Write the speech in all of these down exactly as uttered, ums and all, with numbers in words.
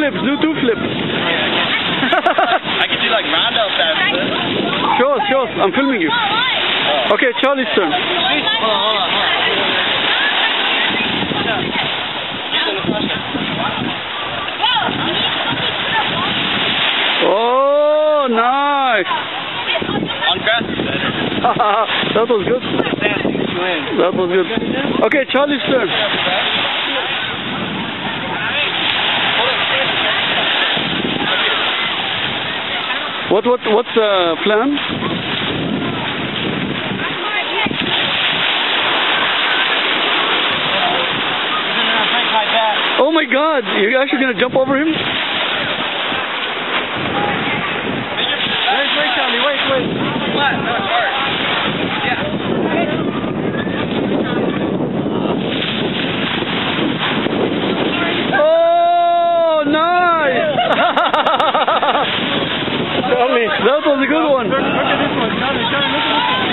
flips, do two flips. I can do like roundout passes. Show us, show us. I'm filming you. Okay, Charlie's turn. Hold on, hold on, hold on. Oh, nice. On grass is better. That was good. That was good. Okay, Charlie's turn. What what what's the plan? Oh my God! You're actually gonna jump over him? Wait, wait, Charlie, wait, wait. Flat, no, it's hard. Yeah. Oh, nice! Charlie, that was a good one. Look at this one, Charlie, Charlie, look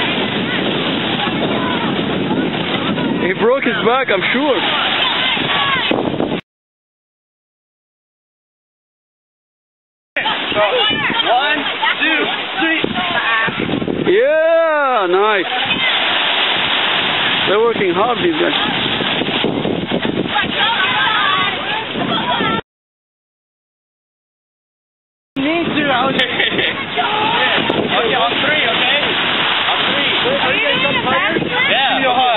at this one. He broke his back, I'm sure. One, two, three. Yeah, nice. They're working hard, these guys. Need to. Okay. Okay, on three, okay? On three. Are you guys up higher? Yeah. Give me a hug.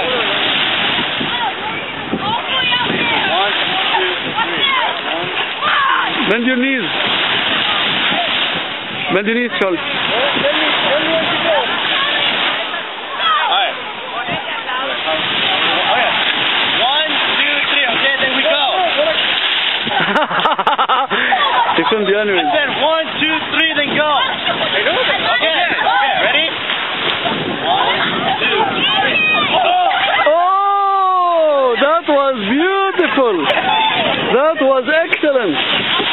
One, two, three. One. Bend your knees. Bend your knees, Charlie. Alright. Okay. One, two, three, okay, then we go. He filmed the anyway. I said one, two, three, then go. Okay, okay, ready? One, two, three. Oh, that was beautiful. That was excellent.